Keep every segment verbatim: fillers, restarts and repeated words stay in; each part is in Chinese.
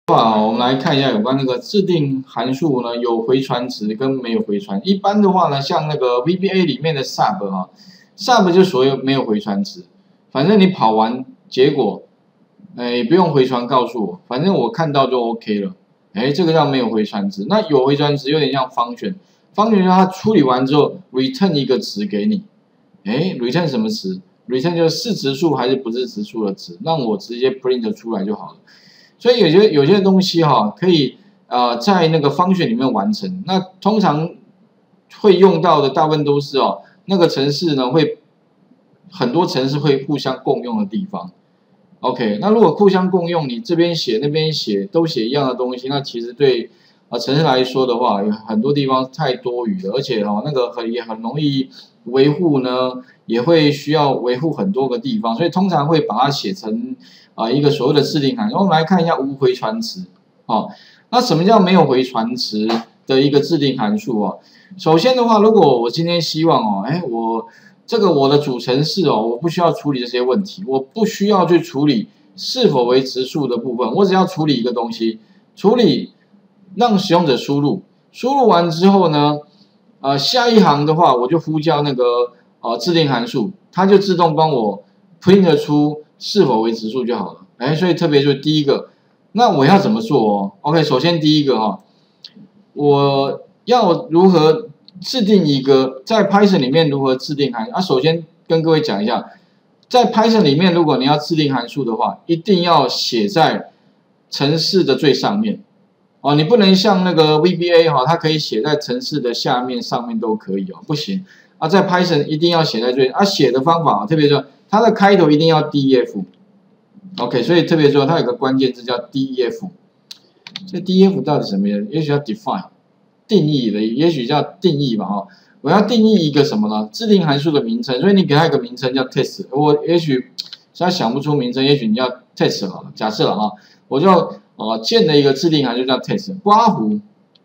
话，我们来看一下有关那个制定函数呢，有回传值跟没有回传。一般的话呢，像那个 V B A 里面的 sub 哈 ，sub 就所有没有回传值，反正你跑完结果，哎，不用回传告诉我，反正我看到就 OK 了。哎，这个叫没有回传值。那有回传值有点像function，function 它处理完之后 return 一个值给你。哎 ，return 什么值 ？return 就是是质数还是不是质数的值，让我直接 print 出来就好了。所以有些有些东西哈，可以呃在那个function里面完成。那通常会用到的大部分都是哦，那个程式呢会很多程式会互相共用的地方。OK， 那如果互相共用，你这边写那边写都写一样的东西，那其实对啊程式来说的话，有很多地方太多余了，而且哦那个很也很容易维护呢，也会需要维护很多个地方，所以通常会把它写成啊、呃、一个所谓的制定函数。我们来看一下无回传值，哦，那什么叫没有回传值的一个制定函数哦？首先的话，如果我今天希望哦，哎我这个我的主程式哦，我不需要处理这些问题，我不需要去处理是否为质数的部分，我只要处理一个东西，处理让使用者输入，输入完之后呢，呃，下一行的话我就呼叫那个呃制定函数，它就自动帮我 print 出是否为质数就好了。哎，所以特别就是第一个，那我要怎么做哦 ？OK， 首先第一个哈、哦，我要如何制定一个在 Python 里面如何制定函数啊？首先跟各位讲一下，在 Python 里面，如果你要制定函数的话，一定要写在程式的最上面哦，你不能像那个 V B A 哈、哦，它可以写在程式的下面、上面都可以哦，不行啊，在 Python 一定要写在最啊，写的方法、啊、特别说它的开头一定要 D E F。OK， 所以特别说它有个关键字叫 D E F， 这 D E F 到底什么意思？也许叫 define 定义的，也许叫定义吧哈。我要定义一个什么呢？制定函数的名称，所以你给它一个名称叫 test。我也许现在想不出名称，也许你要 test 好了。假设了哈，我就呃建了一个制定函数叫 test， 刮胡。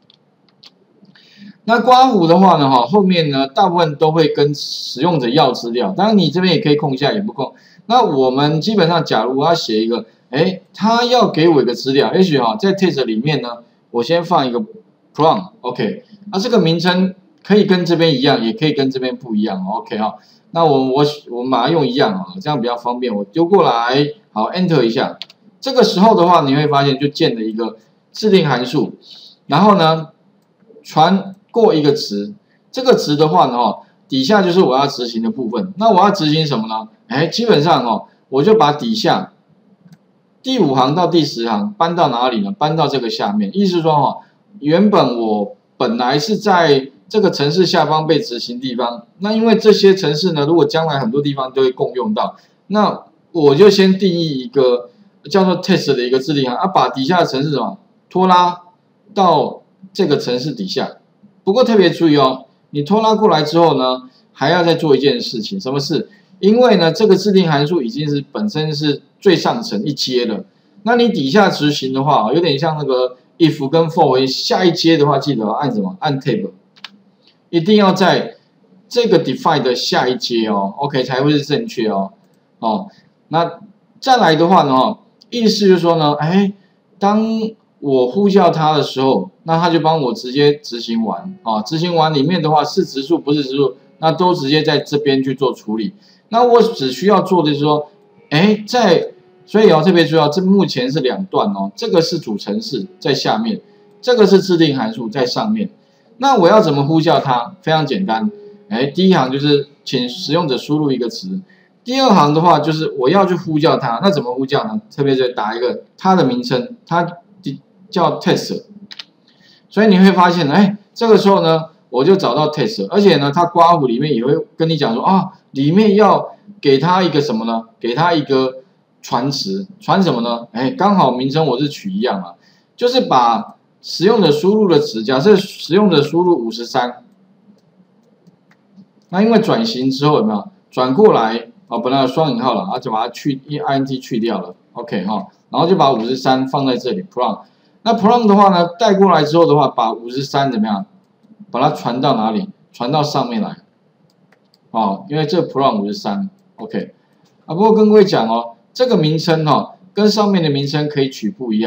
那刮胡的话呢哈，后面呢大部分都会跟使用者要资料，当然你这边也可以空下，也不空。那我们基本上，假如我要写一个，哎，他要给我一个资料，也许哈，在 test 里面呢，我先放一个 prompt，OK， 那这个名称可以跟这边一样，也可以跟这边不一样 ，OK 哈。那我我我马上用一样啊，这样比较方便。我丢过来，好 ，Enter 一下。这个时候的话，你会发现就建了一个制定函数，然后呢，传过一个值，这个值的话呢，哈。底下就是我要执行的部分，那我要执行什么呢？哎，基本上哦，我就把底下第五行到第十行搬到哪里呢？搬到这个下面，意思是说哦，原本我本来是在这个程式下方被执行地方，那因为这些程式呢，如果将来很多地方都会共用到，那我就先定义一个叫做 test 的一个制定函，啊，把底下的程式什么拖拉到这个程式底下。不过特别注意哦。你拖拉过来之后呢，还要再做一件事情，什么事？因为呢，这个制定函数已经是本身是最上层一阶了，那你底下执行的话，有点像那个 if 跟 for， 下一阶的话，记得按什么？按 tab， 一定要在这个 define 的下一阶哦 ，OK 才会是正确哦。哦，那再来的话呢，意思就是说呢，哎，当我呼叫它的时候，那它就帮我直接执行完啊。执行完里面的话是质数不是质数，那都直接在这边去做处理。那我只需要做的是说，哎，在所以要特别注意哦，这目前是两段哦，这个是主程式在下面，这个是制定函数在上面。那我要怎么呼叫它？非常简单，哎，第一行就是请使用者输入一个值，第二行的话就是我要去呼叫它，那怎么呼叫呢？特别是打一个它的名称，它叫 test， 所以你会发现，哎，这个时候呢，我就找到 test， 而且呢，它括弧里面也会跟你讲说啊，里面要给它一个什么呢？给它一个传值，传什么呢？哎，刚好名称我是取一样啊，就是把使用者输入的值，假设使用者输入五十三，那因为转型之后有没有转过来啊？本来有双引号了，啊，就把它去 int 去掉了 ，OK 哈，然后就把五十三放在这里 prompt。那 prompt 的话呢，带过来之后的话，把五十三怎么样？把它传到哪里？传到上面来。哦，因为这 prompt 五十三 ，OK。啊，不过跟各位讲哦，这个名称哈、哦，跟上面的名称可以取不一样哦。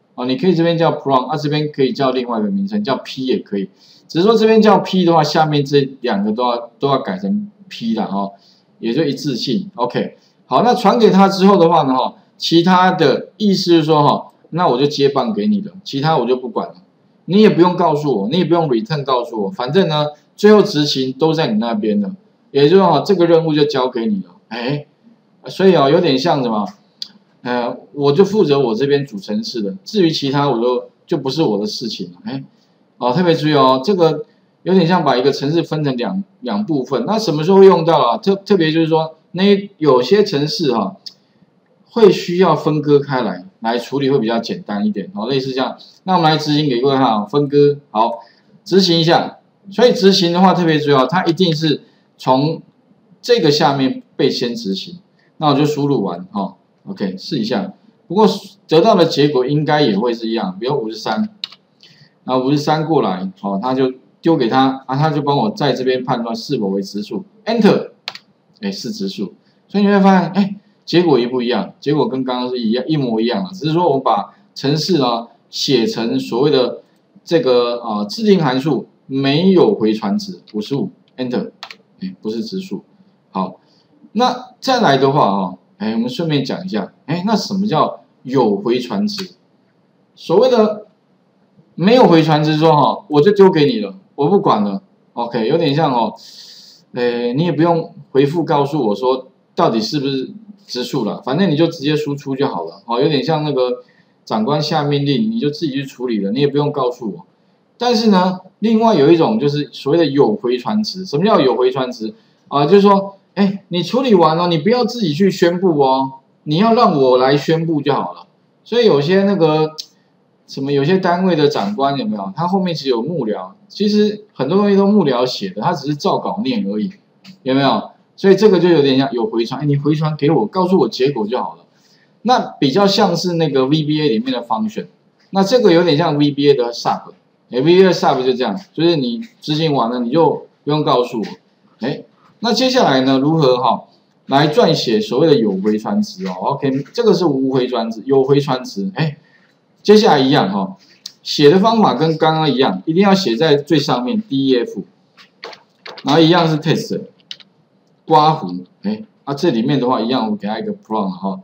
哦，你可以这边叫 prom， 啊这边可以叫另外一个名称叫 p 也可以，只是说这边叫 p 的话，下面这两个都要都要改成 p 了哈，也就一致性。OK， 好，那传给他之后的话呢哈，其他的意思是说哈，那我就接棒给你了，其他我就不管了，你也不用告诉我，你也不用 return 告诉我，反正呢最后执行都在你那边了，也就是说这个任务就交给你了，哎，所以啊有点像什么？呃，我就负责我这边主程式的，至于其他我就就不是我的事情了。哎，哦，特别注意哦，这个有点像把一个程式分成两两部分。那什么时候会用到啊？特特别就是说，那有些程式哈、啊，会需要分割开来来处理，会比较简单一点。哦，类似这样。那我们来执行给各位看，分割好，执行一下。所以执行的话特别重要，它一定是从这个下面被先执行。那我就输入完哈。哦 OK， 试一下，不过得到的结果应该也会是一样，比如五十三，然后五十三过来，好、哦，他就丢给他，啊，他就帮我在这边判断是否为质数 ，Enter， 哎，是质数，所以你会发现，哎，结果一不一样，结果跟刚刚是一样，一模一样的，只是说我们把程式呢写成所谓的这个啊、呃、自定函数没有回传值五十五 ，Enter， 哎，不是质数，好，那再来的话啊、哦。哎，我们顺便讲一下，哎，那什么叫有回传值？所谓的没有回传值说哈，我就丢给你了，我不管了 ，OK， 有点像哦，呃，你也不用回复告诉我说到底是不是质数了，反正你就直接输出就好了，哦，有点像那个长官下命令，你就自己去处理了，你也不用告诉我。但是呢，另外有一种就是所谓的有回传值，什么叫有回传值啊？就是说。哎，你处理完了，你不要自己去宣布哦，你要让我来宣布就好了。所以有些那个什么，有些单位的长官有没有？他后面其实有幕僚，其实很多东西都幕僚写的，他只是照稿念而已，有没有？所以这个就有点像有回传，哎，你回传给我，告诉我结果就好了。那比较像是那个 V B A 里面的 function， 那这个有点像 V B A 的 sub， 哎 ，V B A 的 sub 就这样，就是你执行完了你就不用告诉我，哎。那接下来呢？如何哈来撰写所谓的有回传值哦 ？OK， 这个是无回传值，有回传值。哎，接下来一样哈，写的方法跟刚刚一样，一定要写在最上面 D E F， 然后一样是 test， 刮弧。哎，啊这里面的话一样，我给它一个 prompt 哈，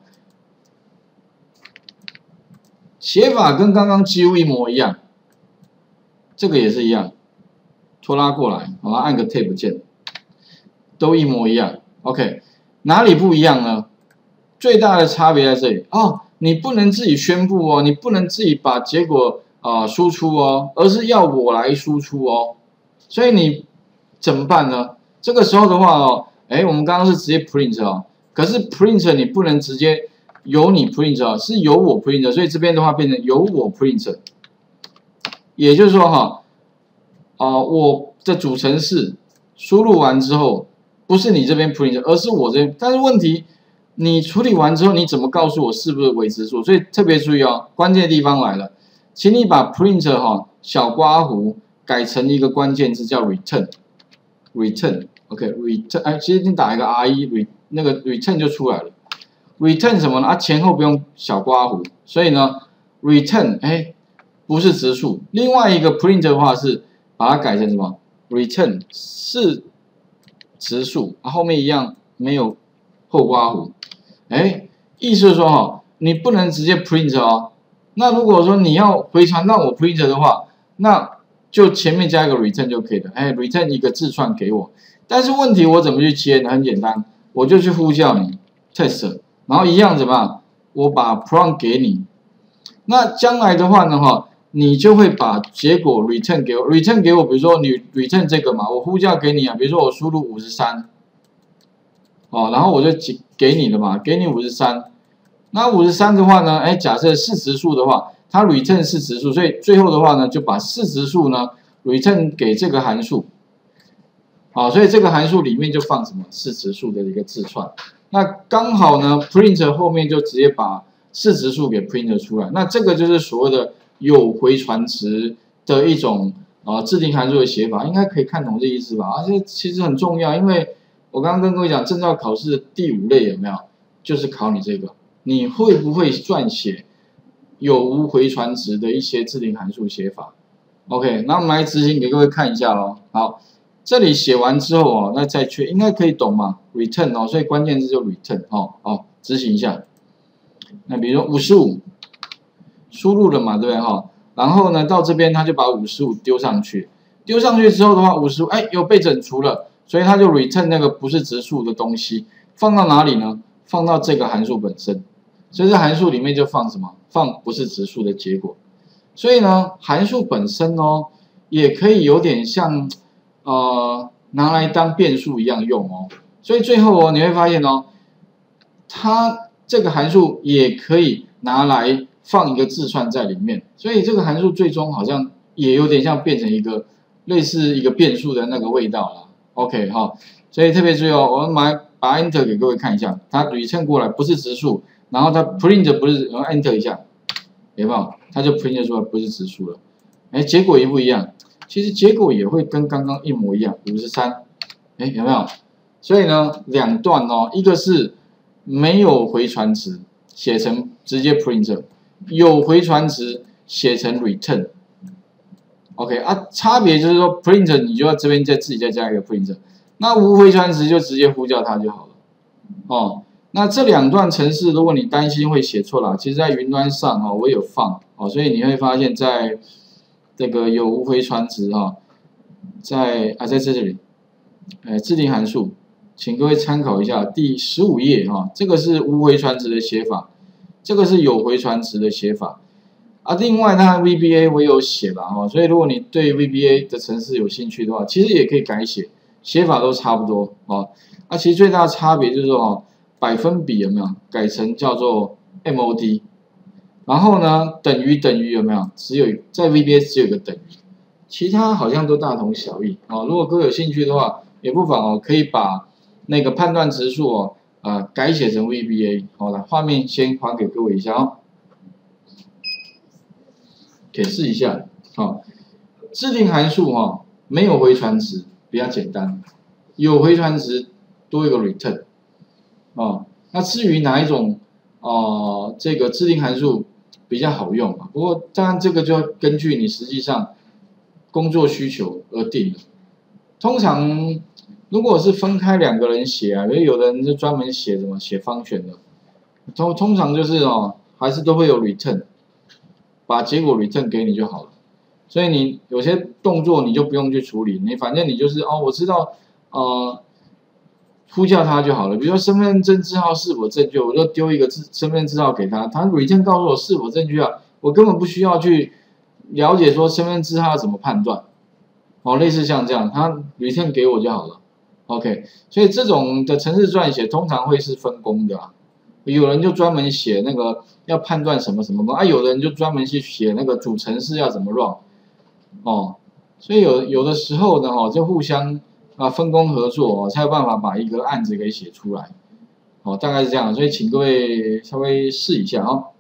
写法跟刚刚几乎一模一样，这个也是一样，拖拉过来，好吧，按个 Tab 键。都一模一样 ，OK， 哪里不一样呢？最大的差别在这里哦，你不能自己宣布哦，你不能自己把结果啊、呃、输出哦，而是要我来输出哦。所以你怎么办呢？这个时候的话哦，哎，我们刚刚是直接 print 哦，可是 print 你不能直接由你 print 哦，是由我 print， 所以这边的话变成由我 print， 也就是说哈，啊、呃，我的主程式输入完之后。不是你这边 print， 而是我这边。但是问题，你处理完之后，你怎么告诉我是不是为质数？所以特别注意哦，关键的地方来了，请你把 print 哈小刮弧改成一个关键字叫 return，return，OK，return， 哎，其实你打一个 r e 那个 return 就出来了。return 什么呢？啊，前后不用小刮弧，所以呢 return 哎不是质数。另外一个 print 的话是把它改成什么 ？return 是。质数啊，后面一样没有后刮弧，哎，意思是说哈，你不能直接 print 哦。那如果说你要回传让我 print 的话，那就前面加一个 return 就可以了。哎 ，return 一个字串给我。但是问题我怎么去接呢？很简单，我就去呼叫你 test， 然后一样怎么样？我把 prompt 给你。那将来的话呢，哈。你就会把结果 return 给我 ，return 给我，比如说你 return 这个嘛，我呼叫给你啊，比如说我输入五十三，哦，然后我就给给你的嘛，给你五十三，那五十三的话呢，哎，假设是质数的话，它 return 是质数，所以最后的话呢，就把是质数呢 return 给这个函数，好，所以这个函数里面就放什么是质数的一个字串，那刚好呢 print 后面就直接把是质数给 print 出来，那这个就是所谓的。有回传值的一种啊、呃、自定函数的写法，应该可以看懂这意思吧？而且其实很重要，因为我刚刚跟各位讲，证照考试的第五类有没有？就是考你这个，你会不会撰写有无回传值的一些自定函数写法。OK， 那我们来执行给各位看一下咯。好，这里写完之后哦，那再确应该可以懂嘛 ？return 哦，所以关键字就 return 哦。好，执行一下。那比如说五十五，输入了嘛，对不对哈？然后呢，到这边他就把五十五丢上去，丢上去之后的话，五十五哎又被整除了，所以他就 return 那个不是质数的东西，放到哪里呢？放到这个函数本身。所以这函数里面就放什么？放不是质数的结果。所以呢，函数本身哦，也可以有点像呃拿来当变数一样用哦。所以最后哦，你会发现哦，它这个函数也可以拿来放一个字串在里面。所以这个函数最终好像也有点像变成一个类似一个变数的那个味道了。OK 哈，所以特别注意哦，我们来把 Enter 给各位看一下，它 return 过来不是质数。然后它 print 不是，然后 enter 一下，有没有？它就 print 出来不是质数了。哎，结果一不一样？其实结果也会跟刚刚一模一样，五十三。哎，有没有？所以呢，两段哦，一个是没有回传值，写成直接 print； 有回传值，写成 return。OK 啊，差别就是说 print 你就要这边再自己再加一个 print， 那无回传值就直接呼叫它就好了。哦。那这两段程式，如果你担心会写错了，其实在云端上哈、哦，我有放哦，所以你会发现在这个有无回传值哈、哦，在啊在这里，哎，自定函数，请各位参考一下第十五页哈、哦，这个是无回传值的写法，这个是有回传值的写法啊。另外，它 V B A 我有写了哈、哦，所以如果你对 V B A 的程式有兴趣的话，其实也可以改写，写法都差不多哦。啊，其实最大的差别就是说哦。百分比有没有改成叫做 M O D？ 然后呢，等于等于有没有？只有在 V B A 只有一个等于，其他好像都大同小异哦。如果各位有兴趣的话，也不妨哦，可以把那个判断值数哦，啊、呃、改写成 V B A。好了，画面先还给各位一下哦，解释一下。好、哦，自定函数哈、哦、没有回传值比较简单，有回传值多一个 return。哦，那至于哪一种哦、呃，这个自定函数比较好用啊？不过当然这个就要根据你实际上工作需求而定了。通常如果是分开两个人写啊，因为有的人就专门写什么写方选的，通通常就是哦，还是都会有 return， 把结果 return 给你就好了。所以你有些动作你就不用去处理，你反正你就是哦，我知道呃。呼叫他就好了，比如说身份证字号是否正确，我就丢一个字身份证字号给他，他 return 告诉我是否正确啊，我根本不需要去了解说身份证字号要怎么判断，哦，类似像这样，他 return 给我就好了 ，OK， 所以这种的程式撰写通常会是分工的啊，有人就专门写那个要判断什么什么啊，有的人就专门去写那个主程式要怎么 run， 哦，所以有有的时候呢，哦，就互相。啊，分工合作哦，才有办法把一个案子给写出来，哦，大概是这样，所以请各位稍微试一下哦。